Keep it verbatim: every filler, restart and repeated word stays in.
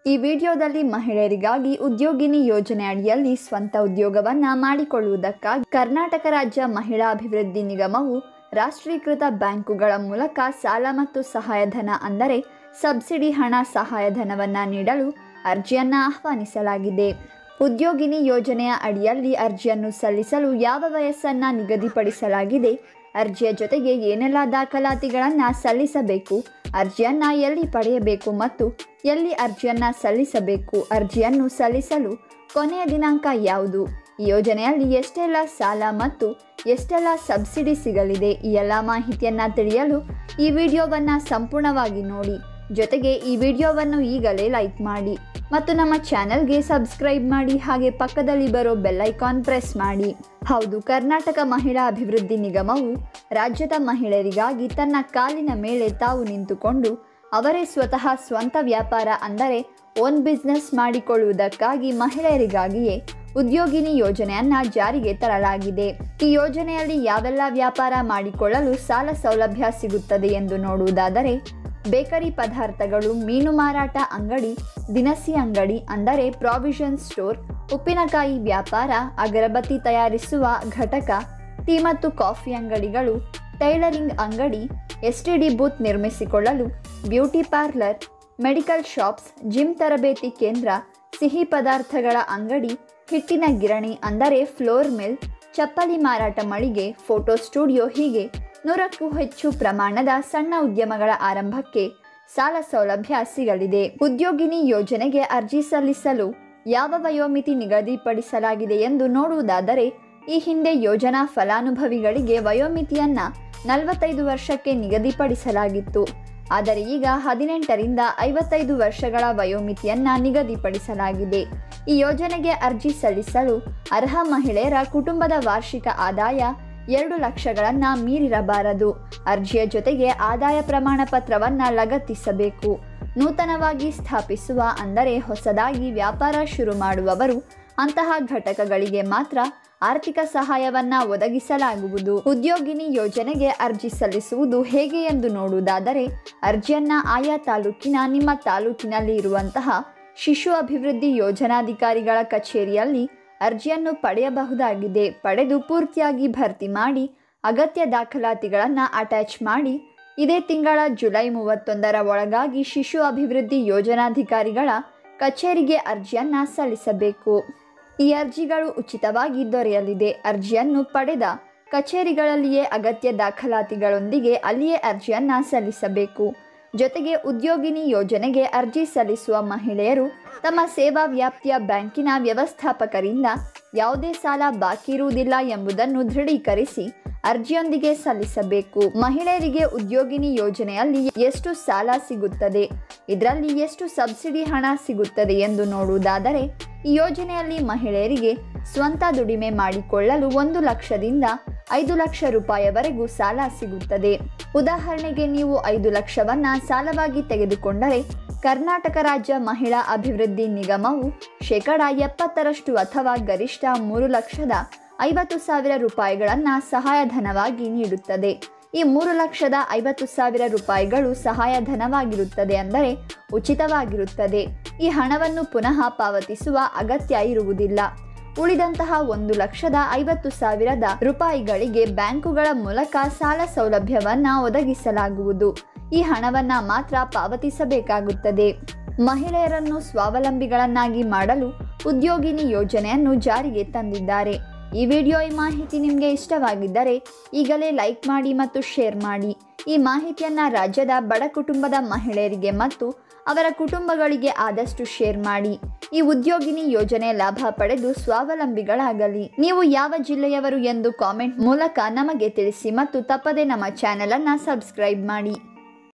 ಈ ವಿಡಿಯೋದಲ್ಲಿ ಮಹಿಳೆಯರಿಗಾಗಿ ಉದ್ಯೋಗಿನಿ ಯೋಜನೆ ಅಡಿಯಲ್ಲಿ ಸ್ವಂತ ಉದ್ಯೋಗವನ್ನ ಮಾಡಿಕೊಳ್ಳುವುದಕ್ಕಾಗಿ ಕರ್ನಾಟಕ ರಾಜ್ಯ ಮಹಿಳಾ ಅಭಿವೃದ್ಧಿ ನಿಗಮವು ರಾಷ್ಟ್ರೀಕೃತ ಬ್ಯಾಂಕುಗಳ ಮೂಲಕ ಸಾಲ ಮತ್ತು ಸಹಾಯಧನ ಅಂದರೆ ಸಬ್ಸಿಡಿ ಹಣ ಸಹಾಯಧನವನ್ನು ನೀಡಲು ಅರ್ಜಿಯನ್ನು ಆಹ್ವಾನಿಸಲಾಗಿದೆ. ಉದ್ಯೋಗಿನಿ ಯೋಜನೆಯ ಅಡಿಯಲ್ಲಿ ಅರ್ಜಿಯನ್ನು ಸಲ್ಲಿಸಲು ಯಾವ ವಯಸ್ಸನ್ನು ನಿಗದಿಪಡಿಸಲಾಗಿದೆ, ಅರ್ಜಿಯ ಜೊತೆಗೆ ಏನೆಲ್ಲ ದಾಖಲಾತಿಗಳನ್ನು ಸಲ್ಲಿಸಬೇಕು, ಅರ್ಜಿಯನ್ನು ಎಲ್ಲಿ ಪಡೆಯಬೇಕು ಮತ್ತು ಎಲ್ಲಿ ಅರ್ಜಿಯನ್ನು ಸಲ್ಲಿಸಬೇಕು, ಅರ್ಜಿಯನ್ನು ಸಲ್ಲಿಸಲು ಕೊನೆಯ ದಿನಾಂಕ ಯಾವುದು, ಈ ಯೋಜನೆಯಲ್ಲಿ ಎಷ್ಟೆಲ್ಲ ಸಾಲ ಮತ್ತು ಎಷ್ಟೆಲ್ಲ ಸಬ್ಸಿಡಿ ಸಿಗಲಿದೆ, ಈ ಎಲ್ಲ ಮಾಹಿತಿಯನ್ನು ತಿಳಿಯಲು ಈ ವಿಡಿಯೋವನ್ನು ಸಂಪೂರ್ಣವಾಗಿ ನೋಡಿ. ಜೊತೆಗೆ ಈ ವಿಡಿಯೋವನ್ನು ಈಗಲೇ ಲೈಕ್ ಮಾಡಿ ಮತ್ತು ನಮ್ಮ ಚಾನೆಲ್ಗೆ ಸಬ್ಸ್ಕ್ರೈಬ್ ಮಾಡಿ, ಹಾಗೆ ಪಕ್ಕದಲ್ಲಿ ಬರೋ ಬೆಲ್ ಐಕಾನ್ ಪ್ರೆಸ್ ಮಾಡಿ. ಹೌದು, ಕರ್ನಾಟಕ ಮಹಿಳಾ ಅಭಿವೃದ್ಧಿ ನಿಗಮವು ರಾಜ್ಯದ ಮಹಿಳೆಯರಿಗಾಗಿ ತನ್ನ ಕಾಲಿನ ಮೇಲೆ ತಾವು ನಿಂತುಕೊಂಡು ಅವರೇ ಸ್ವತಃ ಸ್ವಂತ ವ್ಯಾಪಾರ ಅಂದರೆ ಓನ್ ಬಿಸ್ನೆಸ್ ಮಾಡಿಕೊಳ್ಳುವುದಕ್ಕಾಗಿ ಮಹಿಳೆಯರಿಗಾಗಿಯೇ ಉದ್ಯೋಗಿನಿ ಯೋಜನೆಯನ್ನು ಜಾರಿಗೆ ತರಲಾಗಿದೆ. ಈ ಯೋಜನೆಯಲ್ಲಿ ಯಾವೆಲ್ಲ ವ್ಯಾಪಾರ ಮಾಡಿಕೊಳ್ಳಲು ಸಾಲ ಸೌಲಭ್ಯ ಸಿಗುತ್ತದೆ ಎಂದು ನೋಡುವುದಾದರೆ, ಬೇಕರಿ ಪದಾರ್ಥಗಳು, ಮೀನು ಮಾರಾಟ ಅಂಗಡಿ, ದಿನಸಿ ಅಂಗಡಿ ಅಂದರೆ ಪ್ರಾವಿಷನ್ ಸ್ಟೋರ್, ಉಪ್ಪಿನಕಾಯಿ ವ್ಯಾಪಾರ, ಅಗರಬತ್ತಿ ತಯಾರಿಸುವ ಘಟಕ, ಟೀ ಮತ್ತು ಕಾಫಿ ಅಂಗಡಿಗಳು, ಟೈಲರಿಂಗ್ ಅಂಗಡಿ, ಎಸ್ ಟಿ ಡಿ ಬೂತ್ ನಿರ್ಮಿಸಿಕೊಳ್ಳಲು, beauty parlour, medical shops, gym ತರಬೇತಿ ಕೇಂದ್ರ, ಸಿಹಿ ಪದಾರ್ಥಗಳ ಅಂಗಡಿ, ಹಿಟ್ಟಿನ ಗಿರಣಿ ಅಂದರೆ ಫ್ಲೋರ್ ಮಿಲ್, ಚಪ್ಪಲಿ ಮಾರಾಟ ಮಳಿಗೆ, ಫೋಟೋ ಸ್ಟುಡಿಯೋ ಹೀಗೆ ನೂರಕ್ಕೂ ಹೆಚ್ಚು ಪ್ರಮಾಣದ ಸಣ್ಣ ಉದ್ಯಮಗಳ ಆರಂಭಕ್ಕೆ ಸಾಲ ಸೌಲಭ್ಯ ಸಿಗಲಿದೆ. ಉದ್ಯೋಗಿನಿ ಯೋಜನೆಗೆ ಅರ್ಜಿ ಸಲ್ಲಿಸಲು ಯಾವ ವಯೋಮಿತಿ ನಿಗದಿಪಡಿಸಲಾಗಿದೆ ಎಂದು ನೋಡುವುದಾದರೆ, ಈ ಹಿಂದೆ ಯೋಜನಾ ಫಲಾನುಭವಿಗಳಿಗೆ ವಯೋಮಿತಿಯನ್ನ ನಲವತ್ತೈದು ವರ್ಷಕ್ಕೆ ನಿಗದಿಪಡಿಸಲಾಗಿತ್ತು. ಆದರೆ ಈಗ ಹದಿನೆಂಟರಿಂದ ಐವತ್ತೈದು ವರ್ಷಗಳ ವಯೋಮಿತಿಯನ್ನ ನಿಗದಿಪಡಿಸಲಾಗಿದೆ. ಈ ಯೋಜನೆಗೆ ಅರ್ಜಿ ಸಲ್ಲಿಸಲು ಅರ್ಹ ಮಹಿಳೆಯರ ಕುಟುಂಬದ ವಾರ್ಷಿಕ ಆದಾಯ ಎರಡು ಲಕ್ಷಗಳನ್ನು ಮೀರಿರಬಾರದು. ಅರ್ಜಿಯ ಜೊತೆಗೆ ಆದಾಯ ಪ್ರಮಾಣ ಪತ್ರವನ್ನು ಲಗತ್ತಿಸಬೇಕು. ನೂತನವಾಗಿ ಸ್ಥಾಪಿಸುವ ಅಂದರೆ ಹೊಸದಾಗಿ ವ್ಯಾಪಾರ ಶುರು ಮಾಡುವವರು ಅಂತಹ ಘಟಕಗಳಿಗೆ ಮಾತ್ರ ಆರ್ಥಿಕ ಸಹಾಯವನ್ನು ಒದಗಿಸಲಾಗುವುದು. ಉದ್ಯೋಗಿನಿ ಯೋಜನೆಗೆ ಅರ್ಜಿ ಸಲ್ಲಿಸುವುದು ಹೇಗೆ ಎಂದು ನೋಡುವುದಾದರೆ, ಅರ್ಜಿಯನ್ನು ಆಯಾ ತಾಲೂಕಿನ ನಿಮ್ಮ ತಾಲೂಕಿನಲ್ಲಿ ಇರುವಂತಹ ಶಿಶು ಅಭಿವೃದ್ಧಿ ಯೋಜನಾಧಿಕಾರಿಗಳ ಕಚೇರಿಯಲ್ಲಿ ಅರ್ಜಿಯನ್ನು ಪಡೆಯಬಹುದಾಗಿದೆ. ಪಡೆದು ಪೂರ್ತಿಯಾಗಿ ಭರ್ತಿ ಮಾಡಿ ಅಗತ್ಯ ದಾಖಲಾತಿಗಳನ್ನು ಅಟ್ಯಾಚ್ ಮಾಡಿ ಇದೇ ತಿಂಗಳ ಜುಲೈ ಮೂವತ್ತೊಂದರ ಒಳಗಾಗಿ ಶಿಶು ಅಭಿವೃದ್ಧಿ ಯೋಜನಾಧಿಕಾರಿಗಳ ಕಚೇರಿಗೆ ಅರ್ಜಿಯನ್ನು ಸಲ್ಲಿಸಬೇಕು. ಈ ಅರ್ಜಿಗಳು ಉಚಿತವಾಗಿ ದೊರೆಯಲಿದೆ. ಅರ್ಜಿಯನ್ನು ಪಡೆದ ಕಚೇರಿಗಳಲ್ಲಿಯೇ ಅಗತ್ಯ ದಾಖಲಾತಿಗಳೊಂದಿಗೆ ಅಲ್ಲಿಯೇ ಅರ್ಜಿಯನ್ನು ಸಲ್ಲಿಸಬೇಕು. ಜೊತೆಗೆ ಉದ್ಯೋಗಿನಿ ಯೋಜನೆಗೆ ಅರ್ಜಿ ಸಲ್ಲಿಸುವ ಮಹಿಳೆಯರು ತಮ್ಮ ಸೇವಾ ವ್ಯಾಪ್ತಿಯ ಬ್ಯಾಂಕಿನ ವ್ಯವಸ್ಥಾಪಕರಿಂದ ಯಾವುದೇ ಸಾಲ ಬಾಕಿ ಇರುವುದಿಲ್ಲ ಎಂಬುದನ್ನು ದೃಢೀಕರಿಸಿ ಅರ್ಜಿಯೊಂದಿಗೆ ಸಲ್ಲಿಸಬೇಕು. ಮಹಿಳೆಯರಿಗೆ ಉದ್ಯೋಗಿನಿ ಯೋಜನೆಯಲ್ಲಿ ಎಷ್ಟು ಸಾಲ ಸಿಗುತ್ತದೆ, ಇದರಲ್ಲಿ ಎಷ್ಟು ಸಬ್ಸಿಡಿ ಹಣ ಸಿಗುತ್ತದೆ ಎಂದು ನೋಡುವುದಾದರೆ, ಈ ಯೋಜನೆಯಲ್ಲಿ ಮಹಿಳೆಯರಿಗೆ ಸ್ವಂತ ದುಡಿಮೆ ಮಾಡಿಕೊಳ್ಳಲು ಒಂದು ಲಕ್ಷದಿಂದ ಐದು ಲಕ್ಷ ರೂಪಾಯಿವರೆಗೂ ಸಾಲ ಸಿಗುತ್ತದೆ. ಉದಾಹರಣೆಗೆ ನೀವು ಐದು ಲಕ್ಷವನ್ನ ಸಾಲವಾಗಿ ತೆಗೆದುಕೊಂಡರೆ ಕರ್ನಾಟಕ ರಾಜ್ಯ ಮಹಿಳಾ ಅಭಿವೃದ್ಧಿ ನಿಗಮವು ಶೇಕಡ ಎಪ್ಪತ್ತರಷ್ಟು ಅಥವಾ ಗರಿಷ್ಠ ಮೂರು ಲಕ್ಷದ ಐವತ್ತು ಸಾವಿರ ರೂಪಾಯಿಗಳನ್ನು ಸಹಾಯಧನವಾಗಿ ನೀಡುತ್ತದೆ. ಈ ಮೂರು ಲಕ್ಷದ ಐವತ್ತು ಸಾವಿರ ರೂಪಾಯಿಗಳು ಸಹಾಯಧನವಾಗಿರುತ್ತದೆ ಅಂದರೆ ಉಚಿತವಾಗಿರುತ್ತದೆ. ಈ ಹಣವನ್ನು ಪುನಃ ಪಾವತಿಸುವ ಅಗತ್ಯ ಇರುವುದಿಲ್ಲ. ಉಳಿದಂತಹ ಒಂದು ಲಕ್ಷದ ಐವತ್ತು ಸಾವಿರದ ರೂಪಾಯಿಗಳಿಗೆ ಬ್ಯಾಂಕುಗಳ ಮೂಲಕ ಸಾಲ ಸೌಲಭ್ಯವನ್ನು ಒದಗಿಸಲಾಗುವುದು. ಈ ಹಣವನ್ನು ಮಾತ್ರ ಪಾವತಿಸಬೇಕಾಗುತ್ತದೆ. ಮಹಿಳೆಯರನ್ನು ಸ್ವಾವಲಂಬಿಗಳನ್ನಾಗಿ ಮಾಡಲು ಉದ್ಯೋಗಿನಿ ಯೋಜನೆಯನ್ನು ಜಾರಿಗೆ ತಂದಿದ್ದಾರೆ. ಈ ವಿಡಿಯೋ ಈ ಮಾಹಿತಿ ನಿಮಗೆ ಇಷ್ಟವಾಗಿದ್ದರೆ ಈಗಲೇ ಲೈಕ್ ಮಾಡಿ ಮತ್ತು ಶೇರ್ ಮಾಡಿ. ಈ ಮಾಹಿತಿಯನ್ನು ರಾಜ್ಯದ ಬಡ ಕುಟುಂಬದ ಮಹಿಳೆಯರಿಗೆ ಮತ್ತು ಅವರ ಕುಟುಂಬಗಳಿಗೆ ಆದಷ್ಟು ಶೇರ್ ಮಾಡಿ. ಈ ಉದ್ಯೋಗಿನಿ ಯೋಜನೆ ಲಾಭ ಪಡೆದು ಸ್ವಾವಲಂಬಿಗಳಾಗಲಿ. ನೀವು ಯಾವ ಜಿಲ್ಲೆಯವರು ಎಂದು ಕಾಮೆಂಟ್ ಮೂಲಕ ನಮಗೆ ತಿಳಿಸಿ ಮತ್ತು ತಪ್ಪದೆ ನಮ್ಮ ಚಾನೆಲ್ ಅನ್ನು ಸಬ್ಸ್ಕ್ರೈಬ್ ಮಾಡಿ.